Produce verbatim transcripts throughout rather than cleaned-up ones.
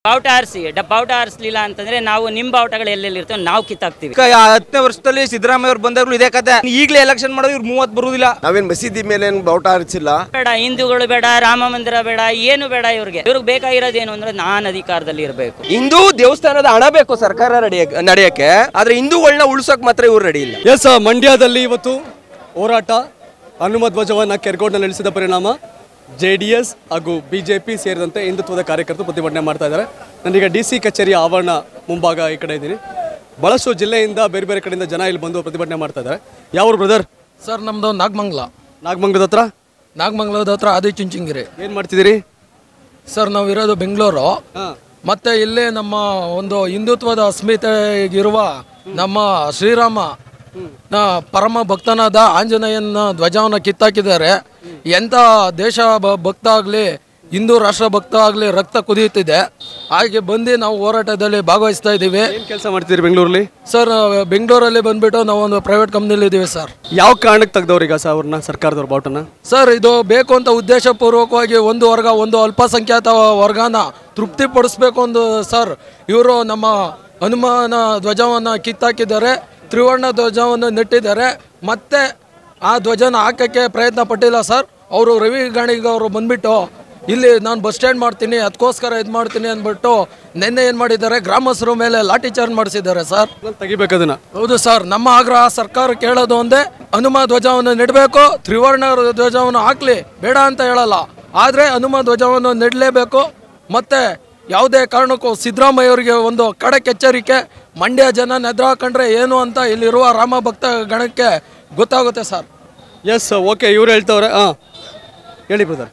ಬಾವುಟ ಆರಿಸಿ ಬಾವುಟ ಆರಿಸಲಿಲ್ಲ ಅಂತಂದ್ರೆ ನಾವು ನಿಮ್ಮ ಬಾವುಟಗಳು ಎಲ್ಲೆಲ್ಲಿ ಇರ್ತವೆ ನಾವು ಕಿತ್ತಾಕ್ತಿವಿ. ಹತ್ತನೇ ವರ್ಷದಲ್ಲಿ ಸಿದ್ದರಾಮಯ್ಯ ಅವರು ಬಂದಾಗಲೂ ಇದೇ ಕತೆ. ಈಗಲೇ ಎಲೆಕ್ಷನ್ ಮಾಡೋದು ಇವ್ರು ಮೂವತ್ತು ಬರುವುದಿಲ್ಲ. ನಾವೇನ್ ಮಸೀದಿ ಮೇಲೆ ಬಾವುಟ ಆರಿಸಿಲ್ಲ. ಬೇಡ ಹಿಂದೂಗಳು ಬೇಡ, ರಾಮ ಮಂದಿರ ಬೇಡ, ಏನು ಬೇಡ. ಇವ್ರಿಗೆ ಇವ್ರಿಗೆ ಬೇಕಾಗಿರೋದೇನು ಅಂದ್ರೆ ನಾನು ಅಧಿಕಾರದಲ್ಲಿ ಇರಬೇಕು. ಹಿಂದೂ ದೇವಸ್ಥಾನದ ಹಣ ಬೇಕು ಸರ್ಕಾರ ನಡೆಯಕ್ಕೆ, ಆದ್ರೆ ಹಿಂದೂಗಳನ್ನ ಉಳಿಸೋಕೆ ಮಾತ್ರ ಇವ್ರು ರೆಡಿ ಇಲ್ಲ. ಎಸ್, ಮಂಡ್ಯದಲ್ಲಿ ಇವತ್ತು ಹೋರಾಟ ಹನುಮ ಧ್ವಜವನ್ನ ಕೆರ್ಗೋಡ್ನಲ್ಲಿ ಇಳಿಸಿದ ಪರಿಣಾಮ ಜೆ ಡಿ ಎಸ್ ಹಾಗೂ ಬಿಜೆಪಿ ಸೇರಿದಂತೆ ಹಿಂದುತ್ವದ ಕಾರ್ಯಕರ್ತರು ಪ್ರತಿಭಟನೆ ಮಾಡ್ತಾ ಇದ್ದಾರೆ. ನಾನೀಗ ಡಿ ಸಿ ಕಚೇರಿಯ ಆವರಣ ಮುಂಭಾಗ ಈ ಕಡೆ ಇದ್ದೀನಿ. ಬಹಳಷ್ಟು ಜಿಲ್ಲೆಯಿಂದ ಬೇರೆ ಬೇರೆ ಕಡೆಯಿಂದ ಜನ ಇಲ್ಲಿ ಬಂದು ಪ್ರತಿಭಟನೆ ಮಾಡ್ತಾ ಇದ್ದಾರೆ. ಯಾವ ಬ್ರದರ್? ಸರ್ ನಮ್ದು ನಾಗಮಂಗಲ. ನಾಗಮಂಗಲದ ಹತ್ರ? ನಾಗಮಂಗಲದ ಹತ್ರ ಆದಿಚುಂಚನಗಿರಿ. ಏನು ಮಾಡ್ತಿದ್ದೀರಿ ಸರ್? ನಾವು ಇರೋದು ಬೆಂಗಳೂರು. ಮತ್ತೆ ಇಲ್ಲೇ ನಮ್ಮ ಒಂದು ಹಿಂದುತ್ವದ ಅಸ್ಮಿತೆ ಇರುವ ನಮ್ಮ ಶ್ರೀರಾಮ ಪರಮ ಭಕ್ತನಾದ ಆಂಜನೇಯನ ಧ್ವಜವನ್ನು ಕಿತ್ತಾಕಿದ್ದಾರೆ. ಎಂಥ ದೇಶ ಭಕ್ತ ಆಗಲಿ, ಹಿಂದೂ ರಾಷ್ಟ್ರ ಭಕ್ತ ಆಗಲಿ ರಕ್ತ ಕುದಿಯುತ್ತಿದೆ. ಹಾಗೆ ಬಂದು ನಾವು ಹೋರಾಟದಲ್ಲಿ ಭಾಗವಹಿಸ್ತಾ ಇದ್ದೀವಿ. ಏನು ಕೆಲಸ ಮಾಡ್ತಿದ್ದೀರಿ ಬೆಂಗಳೂರಲ್ಲಿ? ಸರ್ ಬೆಂಗಳೂರಲ್ಲಿ ಬಂದ್ಬಿಟ್ಟು ನಾವು ಒಂದು ಪ್ರೈವೇಟ್ ಕಂಪ್ನಿಲಿ ಇದ್ದೀವಿ ಸರ್. ಯಾವ ಕಾರಣಕ್ಕೆ ತೆಗ್ದವ್ರೀಗ ಸರ್ ಅವ್ರನ್ನ ಸರ್ಕಾರದವ್ರ ಬಾವುಟನ? ಸರ್ ಇದು ಬೇಕು ಅಂತ ಉದ್ದೇಶಪೂರ್ವಕವಾಗಿ ಒಂದು ವರ್ಗ, ಒಂದು ಅಲ್ಪಸಂಖ್ಯಾತ ವರ್ಗನ ತೃಪ್ತಿಪಡಿಸ್ಬೇಕು ಒಂದು ಸರ್ ಇವರು ನಮ್ಮ ಹನುಮಾನ ಧ್ವಜವನ್ನು ಕಿತ್ತಾಕಿದ್ದಾರೆ, ತ್ರಿವರ್ಣ ಧ್ವಜವನ್ನು ನೆಟ್ಟಿದ್ದಾರೆ. ಮತ್ತೆ ಆ ಧ್ವಜನ ಹಾಕೋಕ್ಕೆ ಪ್ರಯತ್ನ ಪಟ್ಟಿಲ್ಲ ಸರ್. ಅವರು ರವಿ ಗಾಣಿಗ ಅವರು ಬಂದ್ಬಿಟ್ಟು ಇಲ್ಲಿ ನಾನು ಬಸ್ ಸ್ಟ್ಯಾಂಡ್ ಮಾಡ್ತೀನಿ ಅದಕ್ಕೋಸ್ಕರ ಇದು ಮಾಡ್ತೀನಿ ಅಂದ್ಬಿಟ್ಟು ನಿನ್ನೆ ಏನು ಮಾಡಿದ್ದಾರೆ, ಗ್ರಾಮಸ್ಥರ ಮೇಲೆ ಲಾಠಿ ಚಾರ್ಜ್ ಮಾಡಿಸಿದ್ದಾರೆ ಸರ್. ತೆಗಿಬೇಕದನ್ನ? ಹೌದು ಸರ್. ನಮ್ಮ ಆಗ್ರಹ ಸರ್ಕಾರ ಕೇಳೋದು ಒಂದೇ, ಹನುಮ ಧ್ವಜವನ್ನು ನೆಡಬೇಕು, ತ್ರಿವರ್ಣ ಧ್ವಜವನ್ನು ಹಾಕ್ಲಿ ಬೇಡ ಅಂತ ಹೇಳಲ್ಲ, ಆದರೆ ಹನುಮ ಧ್ವಜವನ್ನು ನೆಡಲೇಬೇಕು. ಮತ್ತೆ ಯಾವುದೇ ಕಾರಣಕ್ಕೂ ಸಿದ್ದರಾಮಯ್ಯ ಅವರಿಗೆ ಒಂದು ಖಡಕ್ ಎಚ್ಚರಿಕೆ, ಮಂಡ್ಯ ಜನ ನೆದ್ರಾಕೊಂಡ್ರೆ ಏನು ಅಂತ ಇಲ್ಲಿರುವ ರಾಮ ಭಕ್ತ ಗಣಕ್ಕೆ ಗೊತ್ತಾಗುತ್ತೆ ಸರ್. ಎಸ್, ಓಕೆ, ಇವ್ರು ಹೇಳ್ತವ್ರೆ. ಹಾಂ ಹೇಳಿ ಬ್ರದರ್.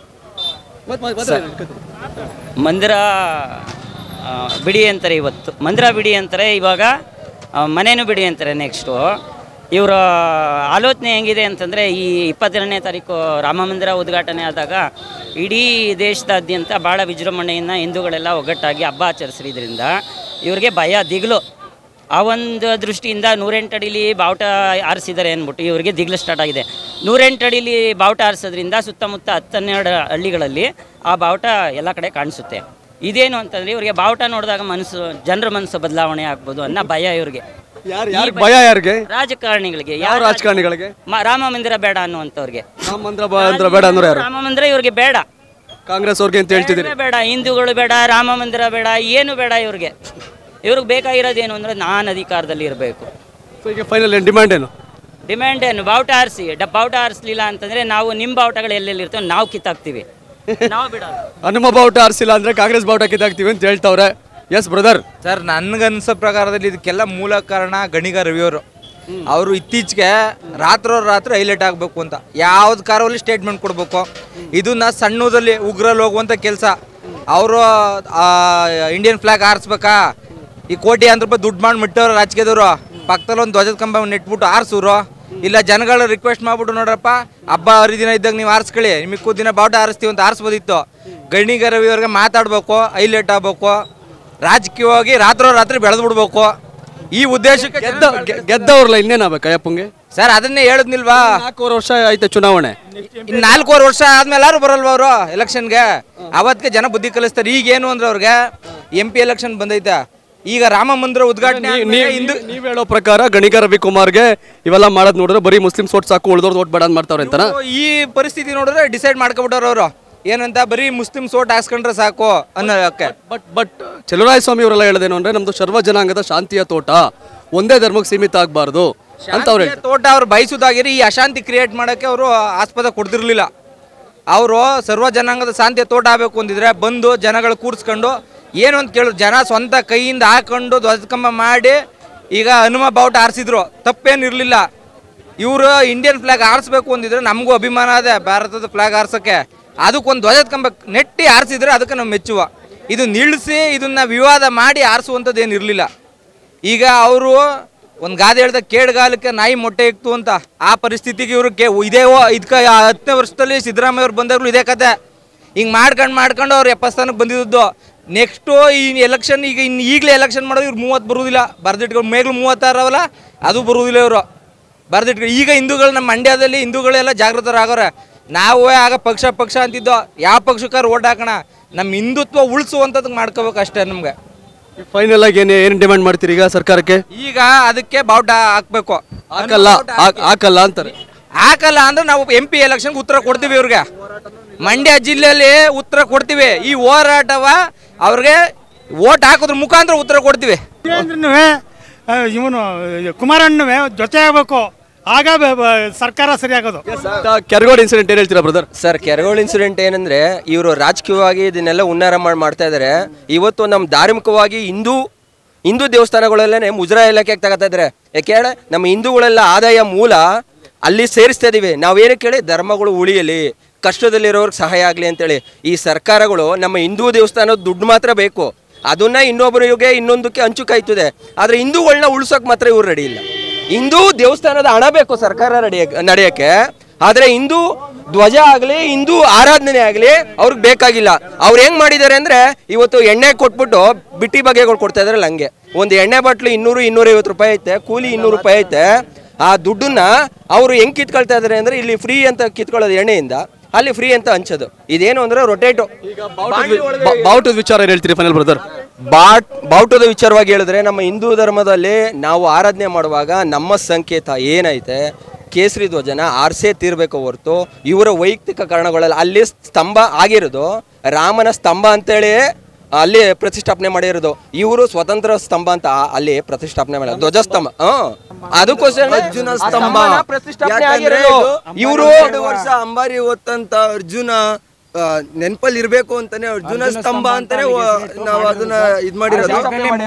ಮಂದಿರ ಬಿಡಿ ಅಂತಾರೆ, ಇವತ್ತು ಮಂದಿರ ಬಿಡಿ ಅಂತಾರೆ, ಇವಾಗ ಮನೇನೂ ಬಿಡಿ ಅಂತಾರೆ. ನೆಕ್ಸ್ಟು ಇವರ ಆಲೋಚನೆ ಹೆಂಗಿದೆ ಅಂತಂದರೆ, ಈ ಇಪ್ಪತ್ತೆರಡನೇ ತಾರೀಕು ರಾಮ ಮಂದಿರ ಉದ್ಘಾಟನೆ ಆದಾಗ ಇಡೀ ದೇಶದಾದ್ಯಂತ ಭಾಳ ವಿಜೃಂಭಣೆಯಿಂದ ಹಿಂದೂಗಳೆಲ್ಲ ಒಗ್ಗಟ್ಟಾಗಿ ಹಬ್ಬ ಆಚರಿಸಿದ್ರಿಂದ ಇವ್ರಿಗೆ ಭಯ, ದಿಗ್ಲು. ಆ ಒಂದು ದೃಷ್ಟಿಯಿಂದ ನೂರೆಂಟು ಅಡಿಲಿ ಬಾವುಟ ಆರಿಸಿದ್ದಾರೆ ಅಂದ್ಬಿಟ್ಟು ಇವರಿಗೆ ದಿಗ್ಲು ಸ್ಟಾರ್ಟ್ ಆಗಿದೆ. ನೂರೆಂಟು ಅಡಿಲಿ ಬಾವುಟ ಆರಿಸೋದ್ರಿಂದ ಸುತ್ತಮುತ್ತ ಹತ್ತನ್ನೆರಡು ಹಳ್ಳಿಗಳಲ್ಲಿ ಆ ಬಾವುಟ ಎಲ್ಲ ಕಡೆ ಕಾಣಿಸುತ್ತೆ. ಇದೇನು ಅಂತಂದರೆ ಇವರಿಗೆ ಬಾವುಟ ನೋಡಿದಾಗ ಮನಸ್ಸು, ಜನರ ಮನಸ್ಸು ಬದಲಾವಣೆ ಆಗ್ಬೋದು ಅನ್ನೋ ಭಯ ಇವ್ರಿಗೆ. ಭಯ ಯಾರಿಗೆ? ರಾಜಕಾರಣಿಗಳಿಗೆ. ಯಾವ ರಾಜಕಾರಣಿಗಳಿಗೆ? ರಾಮ ಮಂದಿರ ಬೇಡ ಅನ್ನುವಂಥವ್ರಿಗೆ. ರಾಮ ಮಂದಿರ ಬೇಡ ಅಂದ್ರೆ ಯಾರು? ರಾಮ ಮಂದಿರ ಇವ್ರಿಗೆ ಬೇಡ. ಕಾಂಗ್ರೆಸ್ ಅವ್ರಿಗೆ ಅಂತ ಹೇಳ್ತಿದ್ದೀರಿ? ಬೇಡ, ಹಿಂದೂಗಳು ಬೇಡ, ರಾಮ ಮಂದಿರ ಬೇಡ, ಏನು ಬೇಡ. ಇವ್ರಿಗೆ ಇವ್ರಿಗೆ ಬೇಕಾಗಿರೋದೇನು ಅಂದರೆ ನಾನು ಅಧಿಕಾರದಲ್ಲಿ ಇರಬೇಕು. ಈಗ ಫೈನಲ್ ಏನು ಡಿಮ್ಯಾಂಡ್ ಏನು? ಡಿಮ್ಯಾಂಡ್ ಏನು? ಬಾವುಟ ಆರಿಸಿ ಬಾವುಟ ಆರಿಸಲಿಲ್ಲ ಅಂತಂದರೆ ನಾವು ನಿಮ್ಮ ಬಾವುಟಗಳು ಎಲ್ಲೆಲ್ಲಿ ಇರ್ತವೆ ನಾವು ಕಿತ್ತಾಕ್ತೀವಿ, ನಾವು ಬಿಡೋದು. ಹನುಮ ಬಾವುಟ ಆರಿಸಿಲ್ಲ ಅಂದರೆ ಕಾಂಗ್ರೆಸ್ ಬಾವುಟ ಕಿತ್ತಾಕ್ತೀವಿ ಅಂತ ಹೇಳ್ತವ್ರೆ. Yes brother. ಸರ್, ನನ್ಗನ್ಸೋ ಪ್ರಕಾರದಲ್ಲಿ ಇದಕ್ಕೆಲ್ಲ ಮೂಲ ಕಾರಣ ಗಣಿಗ ರವಿಯವರು. ಅವರು ಇತ್ತೀಚೆಗೆ ರಾತ್ರೋ ರಾತ್ರಿ ಹೈಲೈಟ್ ಆಗಬೇಕು ಅಂತ ಯಾವ್ದು ಕಾರಲ್ಲಿ ಸ್ಟೇಟ್ಮೆಂಟ್ ಕೊಡಬೇಕು. ಇದನ್ನ ಸಣ್ಣದಲ್ಲಿ ಉಗ್ರಲ್ಲಿ ಹೋಗುವಂಥ ಕೆಲಸ. ಅವರು ಇಂಡಿಯನ್ ಫ್ಲಾಗ್ ಆರಿಸ್ಬೇಕಾ, ಈ ಕೋಟಿ ಅಂತ ರೂಪಾಯಿ ದುಡ್ಡು ಮಾಡಿ ಮುಟ್ಟವ್ರು ರಾಜಕೀಯದವರು, ಪಕ್ಕದಲ್ಲಿ ಒಂದು ಧ್ವಜದ ಕಂಬ ನೆಟ್ಬಿಟ್ಟು ಆರಿಸೋರು. ಇಲ್ಲ ಜನಗಳ ರಿಕ್ವೆಸ್ಟ್ ಮಾಡ್ಬಿಟ್ಟು, ನೋಡ್ರಪ್ಪ ಹಬ್ಬ ಹರಿದಿನ ಇದ್ದಾಗ ನೀವು ಆರಿಸ್ಕೊಳ್ಳಿ, ನಿಮಗೆ ಕೂದಿನ ಬಾವುಟ ಆರಿಸ್ತೀವಿ ಅಂತ ಆರಿಸ್ಬೋದಿತ್ತು. ಗಣಿಗ ರವಿಯವ್ರಿಗೆ ಮಾತಾಡ್ಬೇಕು, ಹೈಲೈಟ್ ಆಗ್ಬೇಕು, ರಾಜಕೀಯವಾಗಿ ರಾತ್ರೋ ರಾತ್ರಿ ಬೆಳೆದು ಬಿಡ್ಬೇಕು. ಈ ಉದ್ದೇಶಕ್ಕೆ ಗೆದ್ದವ್ರಲ್ಲ ಇನ್ನೇನಾಗಬೇಕು ಅಯ್ಯಪ್ಪಂಗೆ? ಸರ್ ಅದನ್ನೇ ಹೇಳಿದ್ನಿಲ್ವಾ, ನಾಲ್ಕೂವರೆ ವರ್ಷ ಆಯ್ತು ಚುನಾವಣೆ, ಇನ್ನು ನಾಲ್ಕೂವರೆ ವರ್ಷ ಆದ್ಮೇಲೆ ಯಾರು ಬರಲ್ವ ಅವರು ಎಲೆಕ್ಷನ್ಗೆ? ಅವತ್ತಿಗೆ ಜನ ಬುದ್ಧಿ ಕಲಿಸ್ತಾರೆ. ಈಗೇನು ಅಂದ್ರೆ ಅವ್ರಿಗೆ ಎಂ ಪಿ ಎಲೆಕ್ಷನ್ ಬಂದೈತೆ, ಈಗ ರಾಮ ಮಂದಿರ ಉದ್ಘಾಟನೆ. ನೀವು ಹೇಳೋ ಪ್ರಕಾರ ಗಣಿಗ ರವಿಕುಮಾರ್ಗೆ ಇವೆಲ್ಲ ಮಾಡೋದು ನೋಡಿದ್ರೆ ಬರೀ ಮುಸ್ಲಿಮ್ಸ್ ಓಟ್ ಸಾಕು, ಉಳಿದವ್ರದ್ದು ಓಟ್ ಬೇಡ ಅಂತ ಮಾಡ್ತಾವ್ರೆ ಅಂತ ಈ ಪರಿಸ್ಥಿತಿ ನೋಡಿದ್ರೆ ಡಿಸೈಡ್ ಮಾಡ್ಕೊಬಿಟ್ಟವ್ರು ಅವರು ಏನಂತ, ಬರೀ ಮುಸ್ಲಿಮ್ಸ್ ಓಟ್ ಹಾಕ್ಸ್ಕೊಂಡ್ರೆ ಸಾಕು ಅನ್ನೋಕ್ಕೆ. ಬಟ್ ಬಟ್ ಚಲುವರಾಯ ಸ್ವಾಮಿ ಅವರೆಲ್ಲ ಹೇಳೋದೇನು ಅಂದ್ರೆ ನಮ್ದು ಸರ್ವ ಜನಾಂಗದ ಶಾಂತಿಯ ತೋಟ, ಒಂದೇ ಧರ್ಮಕ್ಕೆ ಸೀಮಿತ ಆಗಬಾರ್ದು ಅಂತ ಅವ್ರು ತೋಟ ಅವ್ರು ಬಯಸುದಾಗಿರಿ ಈ ಅಶಾಂತಿ ಕ್ರಿಯೇಟ್ ಮಾಡೋಕ್ಕೆ ಅವರು ಆಸ್ಪದ ಕೊಡ್ತಿರ್ಲಿಲ್ಲ. ಅವರು ಸರ್ವ ಜನಾಂಗದ ಶಾಂತಿಯ ತೋಟ ಆಗಬೇಕು ಅಂದಿದ್ರೆ ಬಂದು ಜನಗಳು ಕೂರಿಸ್ಕೊಂಡು ಏನು ಅಂತ ಕೇಳಿದ್ರು, ಜನ ಸ್ವಂತ ಕೈಯಿಂದ ಹಾಕೊಂಡು ಧ್ವಜಕಂಬ ಮಾಡಿ ಈಗ ಹನುಮ ಬಾವುಟ ಆರಿಸಿದ್ರು, ತಪ್ಪೇನಿರಲಿಲ್ಲ. ಇವರು ಇಂಡಿಯನ್ ಫ್ಲಾಗ್ ಆರಿಸ್ಬೇಕು ಅಂದಿದ್ರೆ ನಮಗೂ ಅಭಿಮಾನ ಅದೇ ಭಾರತದ ಫ್ಲಾಗ್ ಆರ್ಸೋಕ್ಕೆ, ಅದಕ್ಕೊಂದು ಧ್ವಜದ ಕಂಬ ನೆಟ್ಟಿ ಆರಿಸಿದ್ರೆ ಅದಕ್ಕೆ ನಾವು ಮೆಚ್ಚುವ. ಇದು ನಿಲ್ಲಿಸಿ ಇದನ್ನ ವಿವಾದ ಮಾಡಿ ಆರಿಸುವಂಥದ್ದು ಏನು ಇರಲಿಲ್ಲ. ಈಗ ಅವರು ಒಂದು ಗಾದೆ ಹೇಳ್ದ, ಕೇಡ್ಗಾಲಕ್ಕೆ ನಾಯಿ ಮೊಟ್ಟೆ ಇಕ್ತು ಅಂತ. ಆ ಪರಿಸ್ಥಿತಿಗೆ ಇವರು ಕೇ ಇದೇ ಇದಕ್ಕೆ ಹತ್ತನೇ ವರ್ಷದಲ್ಲಿ ಸಿದ್ದರಾಮಯ್ಯ ಅವ್ರು ಬಂದಾಗಲೂ ಇದೇ ಕತೆ. ಹಿಂಗೆ ಮಾಡ್ಕೊಂಡು ಮಾಡ್ಕೊಂಡು ಅವ್ರು ಎಪ್ಪತ್ತು ಸ್ಥಾನಕ್ಕೆ ಬಂದಿದ್ದು. ನೆಕ್ಸ್ಟು ಈ ಎಲೆಕ್ಷನ್ ಈಗ ಇನ್ನು ಈಗಲೇ ಎಲೆಕ್ಷನ್ ಮಾಡೋದು ಇವ್ರು ಮೂವತ್ತು ಬರುವುದಿಲ್ಲ, ಬರೆದಿಟ್ಕೊಂಡು ಮೇಗ್ಲು ಮೂವತ್ತಾರವಲ್ಲ ಅದು ಬರುವುದಿಲ್ಲ ಇವರು ಬರೆದಿಟ್ಕೊಂಡು. ಈಗ ಹಿಂದೂಗಳು ನಮ್ಮ ಮಂಡ್ಯದಲ್ಲಿ ಹಿಂದೂಗಳೆಲ್ಲ ಜಾಗೃತರಾಗೋರೆ. ನಾವು ಆಗ ಪಕ್ಷ ಪಕ್ಷ ಅಂತಿದ್ದೋ, ಯಾವ ಪಕ್ಷಕ್ಕಾರು ಓಟ್ ಹಾಕೋಣ, ನಮ್ಮ ಹಿಂದುತ್ವ ಉಳಿಸುವಂಥದ್ದು ಮಾಡ್ಕೋಬೇಕು ಅಷ್ಟೇ ನಮ್ಗೆ. ಫೈನಲ್ ಆಗಿ ಏನು ಏನು ಡಿಮ್ಯಾಂಡ್ ಮಾಡ್ತೀರಿ ಈಗ ಸರ್ಕಾರಕ್ಕೆ? ಈಗ ಅದಕ್ಕೆ ಬಾವುಟ ಹಾಕ್ಬೇಕು. ಹಾಕಲ್ಲ ಹಾಕಲ್ಲ ಅಂತಾರೆ. ಹಾಕಲ್ಲ ಅಂದ್ರೆ ನಾವು ಎಂ ಪಿ ಎಲೆಕ್ಷನ್ಗೆ ಉತ್ತರ ಕೊಡ್ತೀವಿ ಇವ್ರಿಗೆ. ಮಂಡ್ಯ ಜಿಲ್ಲೆಯಲ್ಲಿ ಉತ್ತರ ಕೊಡ್ತೀವಿ. ಈ ಹೋರಾಟವ ಅವ್ರಿಗೆ ಓಟ್ ಹಾಕೋದ್ರ ಮುಖಾಂತರ ಉತ್ತರ ಕೊಡ್ತೀವಿ. ಇವನು ಕುಮಾರಣ್ಣವೇ ಜೊತೆ ಆಗಬೇಕು, ಆಗ ಸರ್ಕಾರ ಸರಿಯಾಗೋದು. ಕೆರಗೋಡು ಇನ್ಸಿಡೆಂಟ್ ಏನು ಹೇಳ್ತೀರಾ ಬ್ರದರ್? ಸರ್, ಕೆರಗೋಳು ಇನ್ಸಿಡೆಂಟ್ ಏನಂದ್ರೆ ಇವರು ರಾಜಕೀಯವಾಗಿ ಇದನ್ನೆಲ್ಲ ಉನ್ನಾರ ಮಾಡಿ ಮಾಡ್ತಾ ಇದ್ದಾರೆ. ಇವತ್ತು ನಮ್ಮ ಧಾರ್ಮಿಕವಾಗಿ ಹಿಂದೂ ಹಿಂದೂ ದೇವಸ್ಥಾನಗಳಲ್ಲೇ ಮುಜರಾಯಿ ಇಲಾಖೆಗೆ ತಗೋತಾ ಇದ್ದಾರೆ. ಯಾಕೆ ಹೇಳಿ, ನಮ್ಮ ಹಿಂದೂಗಳೆಲ್ಲ ಆದಾಯ ಮೂಲ ಅಲ್ಲಿ ಸೇರಿಸ್ತಾ ಇದೀವಿ. ನಾವೇನು ಕೇಳಿ ಧರ್ಮಗಳು ಉಳಿಯಲಿ, ಕಷ್ಟದಲ್ಲಿರೋರ್ಗೆ ಸಹಾಯ ಆಗಲಿ ಅಂತೇಳಿ ಈ ಸರ್ಕಾರಗಳು ನಮ್ಮ ಹಿಂದೂ ದೇವಸ್ಥಾನದ ದುಡ್ಡು ಮಾತ್ರ ಬೇಕು, ಅದನ್ನ ಇನ್ನೊಬ್ಬರಿಗೆ ಇನ್ನೊಂದಕ್ಕೆ ಹಂಚು ಕಾಯ್ತದೆ. ಆದರೆ ಹಿಂದೂಗಳನ್ನ ಉಳ್ಸೋಕೆ ಮಾತ್ರ ಇವ್ರು ರೆಡಿ ಇಲ್ಲ. ಹಿಂದೂ ದೇವಸ್ಥಾನದ ಹಣ ಬೇಕು ಸರ್ಕಾರ ನಡೆಯ ನಡೆಯೋಕ್ಕೆ, ಆದರೆ ಹಿಂದೂ ಧ್ವಜ ಆಗಲಿ ಹಿಂದೂ ಆರಾಧನೆ ಆಗಲಿ ಅವ್ರಿಗೆ ಬೇಕಾಗಿಲ್ಲ. ಅವ್ರು ಹೆಂಗ್ ಮಾಡಿದ್ದಾರೆ ಅಂದ್ರೆ ಇವತ್ತು ಎಣ್ಣೆ ಕೊಟ್ಬಿಟ್ಟು ಬಿಟ್ಟಿ ಬಗೆಗಳು ಕೊಡ್ತಾ ಇದಾರಲ್ಲ, ಹಂಗೆ ಒಂದು ಎಣ್ಣೆ ಬಾಟ್ಲು ಇನ್ನೂರು ಇನ್ನೂರೈವತ್ತು ರೂಪಾಯಿ ಐತೆ, ಕೂಲಿ ಇನ್ನೂರು ರೂಪಾಯಿ ಐತೆ. ಆ ದುಡ್ಡನ್ನ ಅವರು ಹೆಂಗ್ ಕಿತ್ಕೊಳ್ತಾ ಇದಾರೆ ಅಂದ್ರೆ ಇಲ್ಲಿ ಫ್ರೀ ಅಂತ ಕಿತ್ಕೊಳ್ಳೋದು ಎಣ್ಣೆಯಿಂದ, ಅಲ್ಲಿ ಫ್ರೀ ಅಂತ ಹಂಚೋದು. ಇದೇನು ಅಂದ್ರೆ ರೊಟೇಟು. ಬಾವುಟದ ವಿಚಾರ ಏನು ಹೇಳ್ತೀರಿ ಫೈನಲ್ ಬ್ರದರ್? ಬಾಟ್ ಬಾವುಟದ ವಿಚಾರವಾಗಿ ಹೇಳಿದ್ರೆ ನಮ್ಮ ಹಿಂದೂ ಧರ್ಮದಲ್ಲಿ ನಾವು ಆರಾಧನೆ ಮಾಡುವಾಗ ನಮ್ಮ ಸಂಕೇತ ಏನೈತೆ ಕೇಸರಿ ಧ್ವಜನ ಆರ್ಸೇ ತೀರ್ಬೇಕು ಹೊರತು ಇವರ ವೈಯಕ್ತಿಕ ಕಾರಣಗಳಲ್ಲಿ ಅಲ್ಲಿ ಸ್ತಂಭ ಆಗಿರೋದು ರಾಮನ ಸ್ತಂಭ ಅಂತೇಳಿ ಅಲ್ಲಿ ಪ್ರತಿಷ್ಠಾಪನೆ ಮಾಡಿರೋದು. ಇವರು ಸ್ವತಂತ್ರ ಸ್ತಂಭ ಅಂತ ಅಲ್ಲಿ ಪ್ರತಿಷ್ಠಾಪನೆ ಮಾಡಿರೋದು, ಧ್ವಜಸ್ತಂಭ. ಹ್ಮ್ ಅದಕ್ಕೋಸ್ಕರ ಅರ್ಜುನ ಸ್ತಂಭ ಪ್ರತಿಷ್ಠಾಪನೆ ಇವರು ವರ್ಷ ಅಂಬಾರಿ ಹೊತ್ತಂತ ಅರ್ಜುನ ನೆನಪಲ್ಲಿ ಇರ್ಬೇಕು ಅಂತಾನೆ ಅರ್ಜುನ ಸ್ತಂಭ ಅಂತಾನೆ ನಾವು ಅದನ್ನ ಇದ್ ಮಾಡಿರೋದು.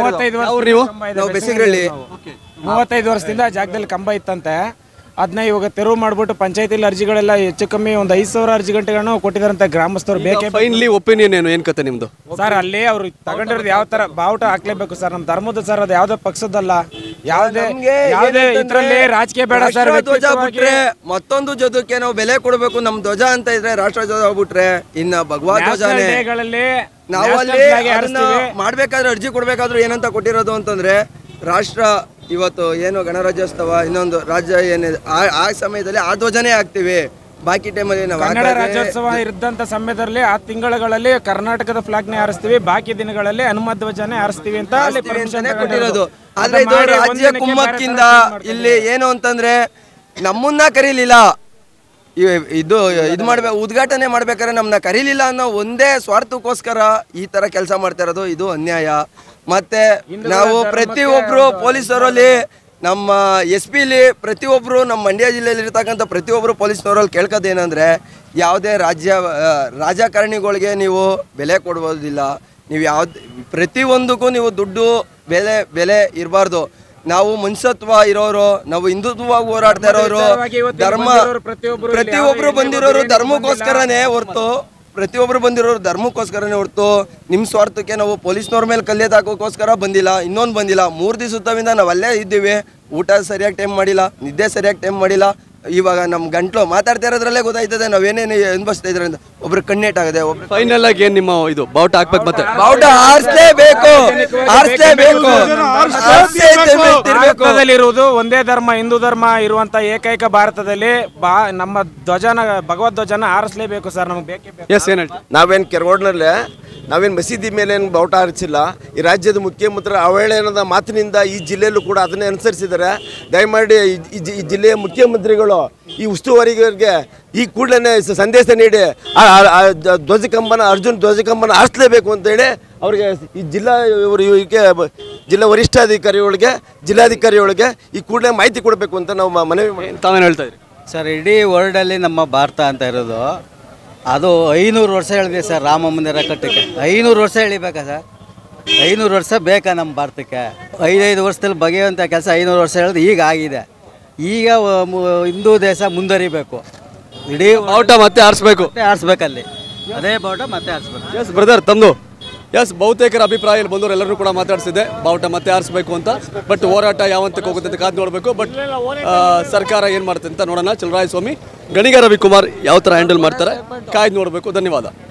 ನಾವು ಬೆಸಿಗ್ರಳ್ಳಿ ಮೂವತ್ತೈದು ವರ್ಷದಿಂದ ಜಾಗದಲ್ಲಿ ಕಂಬ ಇತ್ತಂತೆ. ಅದನ್ನ ಇವಾಗ ತೆರವು ಮಾಡ್ಬಿಟ್ಟು ಪಂಚಾಯತಿಲಿ ಅರ್ಜಿಗಳೆಲ್ಲ ಹೆಚ್ಚು ಕಮ್ಮಿ ಒಂದು ಐದು ಸಾವಿರ ಅರ್ಜಿ ಗಂಟೆಗಳನ್ನು ಕೊಟ್ಟಿದಾರಂತೆ ಗ್ರಾಮಸ್ಥರು. ಬೇಕೇ ಫೈನಲಿ ಒಪಿನಿಯನ್ ಏನು ಏನ್ ಕತೆ ನಿಮ್ದು? ಸರ್, ಅಲ್ಲಿ ಅವ್ರು ತಗೊಂಡಿರೋದು ಯಾವ ತರ ಬಾವುಟ ಹಾಕ್ಲೇಬೇಕು ಸರ್, ನಮ್ಮ ಧರ್ಮದ ಸರ್, ಅದು ಯಾವ್ದೋ ಪಕ್ಷದಲ್ಲ, ಯಾವ್ದೇ ಯಾವ್ದೇ ಇದ್ರಲ್ಲಿ ರಾಜಕೀಯ ಬೇಡ ಸರ್. ಧ್ವಜ ಬಿಟ್ರೆ ಮತ್ತೊಂದು ಧ್ವಜಕ್ಕೆ ನಾವು ಬೆಲೆ ಕೊಡಬೇಕು. ನಮ್ ಧ್ವಜ ಅಂತ ಇದ್ರೆ ರಾಷ್ಟ್ರ ಧ್ವಜ ಬಿಟ್ರೆ ಇನ್ನ ಭಗವದ್ ಧ್ವಜನೇ. ನಾವು ಅಲ್ಲಿ ಅದನ್ನ ಮಾಡ್ಬೇಕಾದ್ರೆ ಅರ್ಜಿ ಕೊಡ್ಬೇಕಾದ್ರೂ ಏನಂತ ಕೊಟ್ಟಿರೋದು ಅಂತಂದ್ರೆ ರಾಷ್ಟ್ರ ಇವತ್ತು ಏನು ಗಣರಾಜ್ಯೋತ್ಸವ ಇನ್ನೊಂದು ರಾಜ್ಯ ಏನಿದೆ ಆ ಸಮಯದಲ್ಲಿ ಆ ಧ್ವಜನೇ ಹಾಕ್ತಿವಿ. ಬಾಕಿ ಟೈಮಲ್ಲಿ ನಾವು ಕನ್ನಡ ರಾಜ್ಯೋತ್ಸವ ಇದ್ದಂತ ಸಮಯದಲ್ಲಿ ಆ ತಿಂಗಳುಗಳಲ್ಲಿ ಕರ್ನಾಟಕದ ಫ್ಲಾಗ್ ನೇ ಹಾರಿಸ್ತೀವಿ, ಬಾಕಿ ದಿನಗಳಲ್ಲಿ ಹನುಮ ಧ್ವಜನೇ ಹಾರಿಸ್ತೀವಿ ಅಂತ ಕೊಟ್ಟಿರೋದು. ಆದ್ರೆ ಇದು ರಾಜ್ಯ ಕುಮ್ಮಕ್ಕಿಂದ ಇಲ್ಲಿ ಏನು ಅಂತಂದ್ರೆ ನಮ್ಮನ್ನ ಕರೀಲಿಲ್ಲ, ಇದು ಇದು ಮಾಡ್ಬೇಕು ಉದ್ಘಾಟನೆ ಮಾಡ್ಬೇಕಾದ್ರೆ ನಮ್ಮನ್ನ ಕರೀಲಿಲ್ಲ ಅನ್ನೋ ಒಂದೇ ಸ್ವಾರ್ಥಕ್ಕೋಸ್ಕರ ಈ ತರ ಕೆಲಸ ಮಾಡ್ತಾ ಇರೋದು. ಇದು ಅನ್ಯಾಯ. ಮತ್ತೆ ನಾವು ಪ್ರತಿಯೊಬ್ರು ಪೊಲೀಸರಲ್ಲಿ ನಮ್ಮ ಎಸ್ ಪಿಲಿ ಪ್ರತಿಯೊಬ್ಬರು ನಮ್ಮ ಮಂಡ್ಯ ಜಿಲ್ಲೆಯಲ್ಲಿ ಇರ್ತಕ್ಕಂಥ ಪ್ರತಿಯೊಬ್ಬರು ಪೊಲೀಸ್ನವರಲ್ಲಿ ಕೇಳ್ಕೋದೇನೆಂದರೆ ಯಾವುದೇ ರಾಜ್ಯ ರಾಜಕಾರಣಿಗಳಿಗೆ ನೀವು ಬೆಲೆ ಕೊಡ್ಬೋದಿಲ್ಲ. ನೀವು ಯಾವ್ದು ಪ್ರತಿಯೊಂದಕ್ಕೂ ನೀವು ದುಡ್ಡು ಬೆಲೆ ಬೆಲೆ ಇರಬಾರ್ದು. ನಾವು ಮನುಷ್ಯತ್ವ ಇರೋರು, ನಾವು ಹಿಂದುತ್ವವಾಗಿ ಹೋರಾಡ್ತಾ ಇರೋರು, ಧರ್ಮ ಪ್ರತಿಯೊಬ್ಬರು ಬಂದಿರೋರು ಧರ್ಮಕ್ಕೋಸ್ಕರನೇ ಹೊರ್ತು ಪ್ರತಿಯೊಬ್ಬರು ಬಂದಿರೋರು ಧರ್ಮಕ್ಕೋಸ್ಕರನೇ ಹೊರ್ತು ನಿಮ್ಮ ಸ್ವಾರ್ಥಕ್ಕೆ ನಾವು ಪೊಲೀಸ್ನವ್ರ ಮೇಲೆ ಕಲ್ಲೆತ್ತು ಹಾಕೋಕ್ಕೋಸ್ಕರ ಬಂದಿಲ್ಲ, ಇನ್ನೊಂದು ಬಂದಿಲ್ಲ. ಮೂರು ದಿವಸದಿಂದ ನಾವು ಅಲ್ಲೇ ಇದ್ದೀವಿ. ಊಟ ಸರಿಯಾಗಿ ಟೈಮ್ ಮಾಡಿಲ್ಲ, ನಿದ್ದೆ ಸರಿಯಾಗಿ ಟೈಮ್ ಮಾಡಿಲ್ಲ. ಇವಾಗ ನಮ್ಮ ಗಂಟ್ಲು ಮಾತಾಡ್ತಾ ಇರೋದ್ರಲ್ಲೇ ಗೊತ್ತಾಯ್ತದೆ ನಾವೇನೇನು ಅನ್ಭವಿಸ್ತಾ ಇದ್ರೆ ಅಂತ. ಒಬ್ರು ಕಣ್ಣೇಟಾಗದೆ, ಒಬ್ರು ಫೈನಲ್ ಆಗಿ ಏನ್ ನಿಮ್ಮ ಇದು ಬಾವುಟ ಹಾಕ್ಬೇಕು, ಮತ್ತೆ ಬಾವುಟ ಆರಿಸಲೇಬೇಕು ಆರಿಸಲೇಬೇಕು ಇರುವುದು ಒಂದೇ ಧರ್ಮ, ಹಿಂದೂ ಧರ್ಮ ಇರುವಂತ ಏಕೈಕ ಭಾರತದಲ್ಲಿ ಬಾ ನಮ್ಮ ಧ್ವಜನ ಭಗವದ್ ಧ್ವಜನ ಆರಿಸಲೇಬೇಕು ಸರ್, ನಮ್ಗೆ ಬೇಕೇ ಬೇಕು. ಎಸ್ ಏನ್ ಹೇಳ್ತೀವಿ? ನಾವೇನು ಕೆರಗೋಡ್ನಲ್ಲೇ ನಾವೇನು ಮಸೀದಿ ಮೇಲೆ ಏನು ಬಾವುಟ ಹಾರಿಸಿಲ್ಲ. ಈ ರಾಜ್ಯದ ಮುಖ್ಯಮಂತ್ರಿ ಅವಹೇಳನದ ಮಾತಿನಿಂದ ಈ ಜಿಲ್ಲೆಯಲ್ಲೂ ಕೂಡ ಅದನ್ನೇ ಅನುಸರಿಸಿದ್ದಾರೆ. ದಯಮಾಡಿ ಈ ಜಿಲ್ಲೆಯ ಮುಖ್ಯಮಂತ್ರಿಗಳು ಈ ಉಸ್ತುವಾರಿಗೆ ಈ ಕೂಡಲೇ ಸಂದೇಶ ನೀಡಿ ಧ್ವಜಕಂಬನ ಅರ್ಜುನ್ ಧ್ವಜಕಂಬನ ಹಾರಿಸಲೇಬೇಕು ಅಂತೇಳಿ ಅವ್ರಿಗೆ ಈ ಜಿಲ್ಲಾ ಇವರಿಗೆ ಜಿಲ್ಲಾ ವರಿಷ್ಠಾಧಿಕಾರಿಗಳಿಗೆ ಜಿಲ್ಲಾಧಿಕಾರಿಗಳಿಗೆ ಈ ಕೂಡಲೇ ಮಾಹಿತಿ ಕೊಡಬೇಕು ಅಂತ ನಾವು ಮನವಿ ಮಾಡಿ. ತಾವೇನು ಹೇಳ್ತಾ ಇದ್ರಿ ಸರ್? ಇಡೀ ವರ್ಲ್ಡಲ್ಲಿ ನಮ್ಮ ಭಾರತ ಅಂತ ಇರೋದು ಅದು ಐನೂರು ವರ್ಷ ಹೇಳಿದೆ ಸರ್. ರಾಮ ಮಂದಿರ ಕಟ್ಟಕ್ಕೆ ಐನೂರು ವರ್ಷ ಎಳಿಬೇಕಾ ಸರ್? ಐನೂರು ವರ್ಷ ಬೇಕಾ ನಮ್ಮ ಭಾರತಕ್ಕೆ? ಐದೈದು ವರ್ಷದಲ್ಲಿ ಬಗೆಯುವಂಥ ಕೆಲಸ ಐನೂರು ವರ್ಷ ಹೇಳಿದ್ರೆ ಈಗ ಆಗಿದೆ. ಈಗ ಹಿಂದೂ ದೇಶ ಮುಂದುವರಿಬೇಕು. ಇಡೀ ಬಾವುಟ ಮತ್ತೆ ಆರಿಸ್ಬೇಕು, ಆರಿಸ್ಬೇಕಲ್ಲಿ ಅದೇ ಬಾವುಟ ಮತ್ತೆ ಆರಿಸ್ಬೇಕು. ಎಸ್ ಬ್ರದರ್, ತಮ್ಮದು ಎಸ್ ಬಹುತೇಕರ ಅಭಿಪ್ರಾಯ ಇಲ್ಲಿ ಬಂದವರು ಎಲ್ಲರೂ ಕೂಡ ಮಾತಾಡ್ಸಿದೆ ಬಾವುಟ ಮತ್ತೆ ಆರಿಸಬೇಕು ಅಂತ. ಬಟ್ ಹೋರಾಟ ಯಾವಂತಕ್ಕೆ ಹೋಗುತ್ತೆ ಅಂತ ಕಾದು ನೋಡಬೇಕು. ಬಟ್ ಸರ್ಕಾರ ಏನು ಮಾಡುತ್ತೆ ಅಂತ ನೋಡೋಣ. ಚಲರಾಯ ಸ್ವಾಮಿ, ಗಣಿಗ ರವಿಕುಮಾರ್ ಯಾವ ಥರ ಹ್ಯಾಂಡಲ್ ಮಾಡ್ತಾರೆ ಕಾಯ್ದು ನೋಡಬೇಕು. ಧನ್ಯವಾದ.